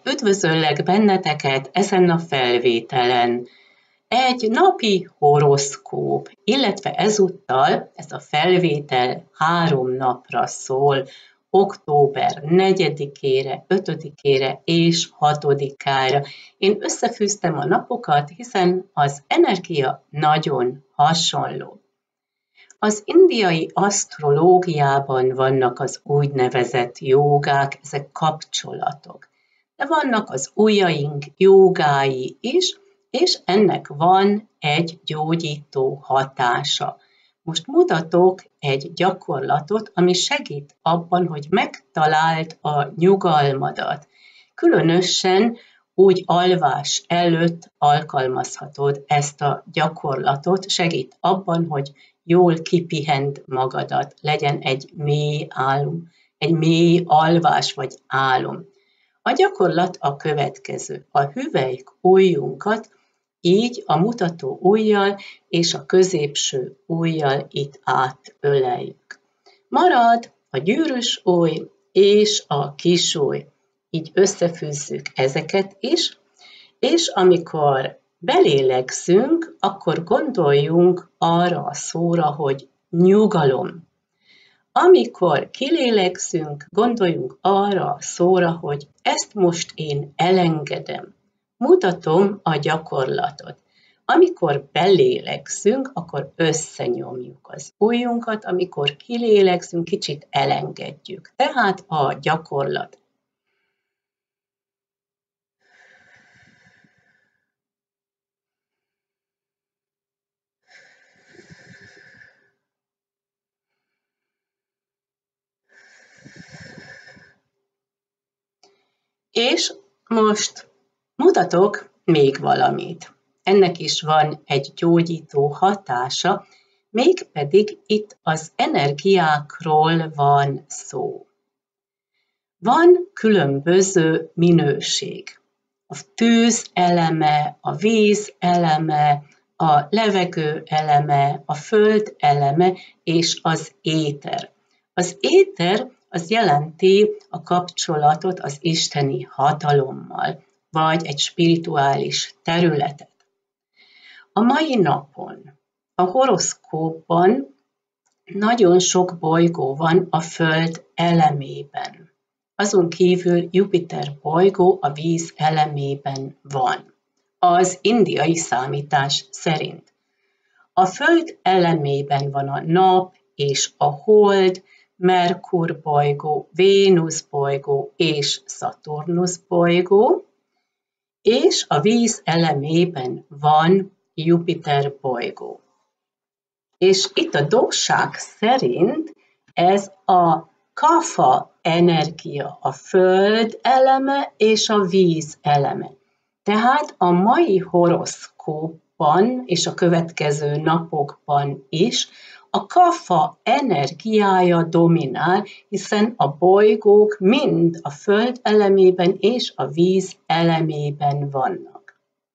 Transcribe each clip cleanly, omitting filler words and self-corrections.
Üdvözöllek benneteket ezen a felvételen. Egy napi horoszkóp, illetve ezúttal ez a felvétel 3 napra szól, október 4-ére, 5-ére és 6-ára. Én összefűztem a napokat, hiszen az energia nagyon hasonló. Az indiai asztrológiában vannak az úgynevezett jógák, ezek kapcsolatok. De vannak az ujjaink jógái is, és ennek van egy gyógyító hatása. Most mutatok egy gyakorlatot, ami segít abban, hogy megtaláld a nyugalmadat. Különösen úgy alvás előtt alkalmazhatod ezt a gyakorlatot, segít abban, hogy jól kipihend magadat, legyen egy mély álom, egy mély alvás vagy álom. A gyakorlat a következő. A hüvelyk ujjunkat így a mutató ujjal és a középső ujjal itt átöleljük. Marad a gyűrűs ujj és a kis ujj. Így összefűzzük ezeket is, és amikor belélegzünk, akkor gondoljunk arra a szóra, hogy nyugalom. Amikor kilélegzünk, gondoljunk arra a szóra, hogy ezt most én elengedem. Mutatom a gyakorlatot. Amikor belélegzünk, akkor összenyomjuk az ujjunkat, amikor kilélegzünk, kicsit elengedjük. Tehát a gyakorlat. És most mutatok még valamit. Ennek is van egy gyógyító hatása, mégpedig itt az energiákról van szó. Van különböző minőség. A tűz eleme, a víz eleme, a levegő eleme, a föld eleme és az éter. Az éter az jelenti a kapcsolatot az isteni hatalommal, vagy egy spirituális területet. A mai napon a horoszkópban nagyon sok bolygó van a Föld elemében. Azon kívül Jupiter bolygó a víz elemében van, az indiai számítás szerint. A Föld elemében van a nap és a hold, Merkur bolygó, Vénusz bolygó és Szaturnusz bolygó, és a víz elemében van Jupiter bolygó. És itt a dósák szerint ez a kafa energia, a föld eleme és a víz eleme. Tehát a mai horoszkópban és a következő napokban is a kafa energiája dominál, hiszen a bolygók mind a föld elemében és a víz elemében vannak.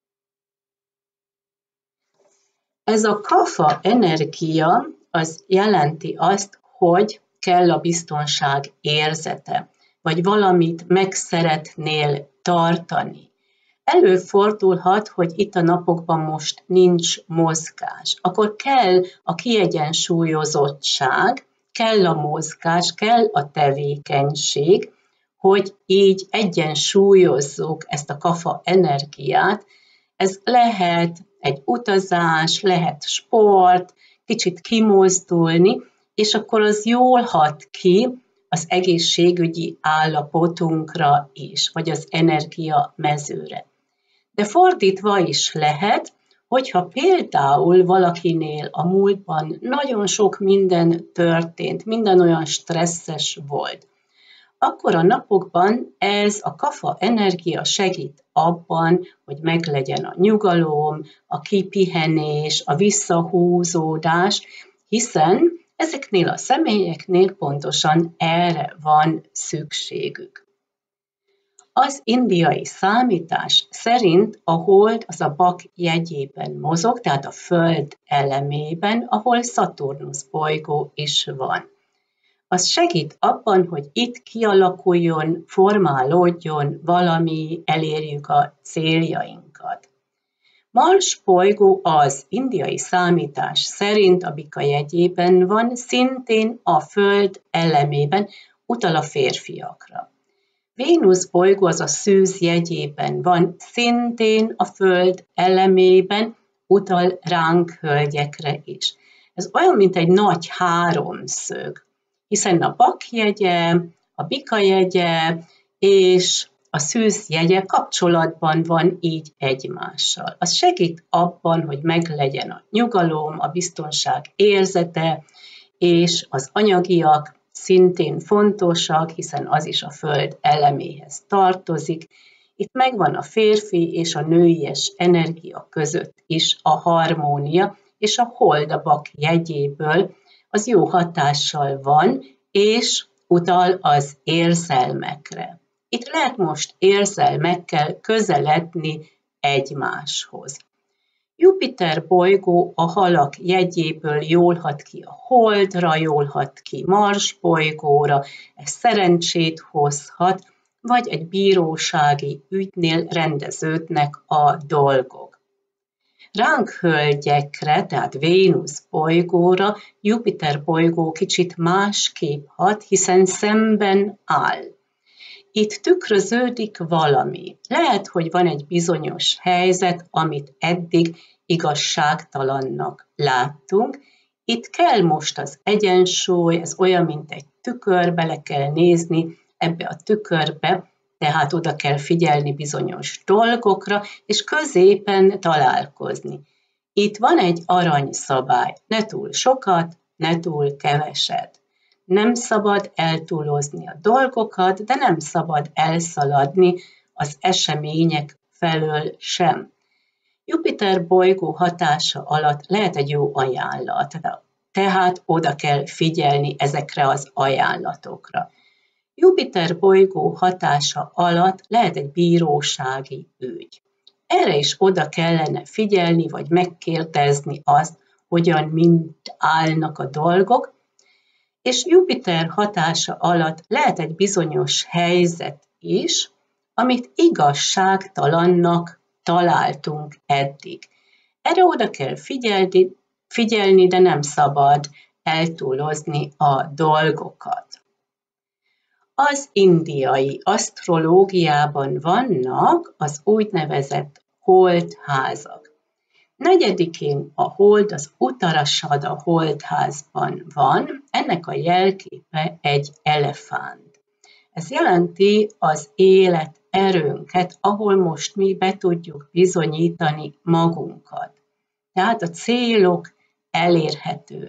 Ez a kafa energia az jelenti azt, hogy kell a biztonság érzete, vagy valamit meg szeretnél tartani. Előfordulhat, hogy itt a napokban most nincs mozgás. Akkor kell a kiegyensúlyozottság, kell a mozgás, kell a tevékenység, hogy így egyensúlyozzuk ezt a kafa energiát. Ez lehet egy utazás, lehet sport, kicsit kimozdulni, és akkor az jól hat ki az egészségügyi állapotunkra is, vagy az energia mezőre. De fordítva is lehet, hogyha például valakinél a múltban nagyon sok minden történt, minden olyan stresszes volt, akkor a napokban ez a kafa energia segít abban, hogy meglegyen a nyugalom, a kipihenés, a visszahúzódás, hiszen ezeknél a személyeknél pontosan erre van szükségük. Az indiai számítás szerint a hold az a bak jegyében mozog, tehát a föld elemében, ahol Szaturnusz bolygó is van. A az segít abban, hogy itt kialakuljon, formálódjon valami, elérjük a céljainkat. Mars bolygó az indiai számítás szerint a bika jegyében van, szintén a Föld elemében, utal a férfiakra. Vénusz bolygó az a szűz jegyében van, szintén a Föld elemében, utal ránk hölgyekre is. Ez olyan, mint egy nagy háromszög, hiszen a bak jegye, a bika jegye és a szűz jegye kapcsolatban van így egymással. Az segít abban, hogy meglegyen a nyugalom, a biztonság érzete, és az anyagiak szintén fontosak, hiszen az is a Föld eleméhez tartozik. Itt megvan a férfi és a nőies energia között is a harmónia, és a hold a bak jegyéből az jó hatással van, és utal az érzelmekre. Itt lehet most érzelmekkel közeledni egymáshoz. Jupiter bolygó a halak jegyéből jól hat ki a holdra, jól hat ki Mars bolygóra, ez szerencsét hozhat, vagy egy bírósági ügynél rendeződnek a dolgok. Ránk hölgyekre, tehát Vénusz bolygóra Jupiter bolygó kicsit másképp hat, hiszen szemben áll. Itt tükröződik valami. Lehet, hogy van egy bizonyos helyzet, amit eddig igazságtalannak láttunk. Itt kell most az egyensúly, ez olyan, mint egy tükör, bele kell nézni ebbe a tükörbe, tehát oda kell figyelni bizonyos dolgokra, és középen találkozni. Itt van egy aranyszabály, ne túl sokat, ne túl keveset. Nem szabad eltúlozni a dolgokat, de nem szabad elszaladni az események felől sem. Jupiter bolygó hatása alatt lehet egy jó ajánlat, tehát oda kell figyelni ezekre az ajánlatokra. Jupiter bolygó hatása alatt lehet egy bírósági ügy. Erre is oda kellene figyelni, vagy megkérdezni azt, hogyan mind állnak a dolgok, és Jupiter hatása alatt lehet egy bizonyos helyzet is, amit igazságtalannak találtunk eddig. Erre oda kell figyelni, de nem szabad eltúlozni a dolgokat. Az indiai asztrológiában vannak az úgynevezett holdházak. 4-én a hold az Uttarashada holdházban van, ennek a jelképe egy elefánt. Ez jelenti az élet erőnket, ahol most mi be tudjuk bizonyítani magunkat. Tehát a célok elérhetőek.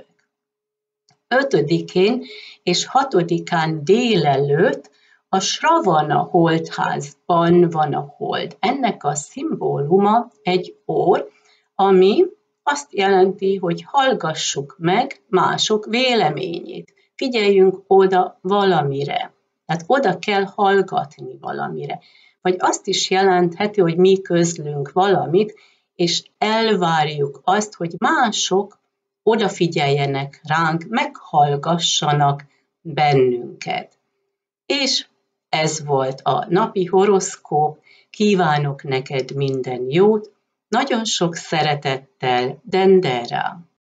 5-én és 6-án délelőtt a Sravana holdházban van a hold. Ennek a szimbóluma egy orr, ami azt jelenti, hogy hallgassuk meg mások véleményét. Figyeljünk oda valamire. Tehát oda kell hallgatni valamire. Vagy azt is jelentheti, hogy mi közlünk valamit, és elvárjuk azt, hogy mások odafigyeljenek ránk, meghallgassanak bennünket. És ez volt a napi horoszkóp. Kívánok neked minden jót, nagyon sok szeretettel, Dendera!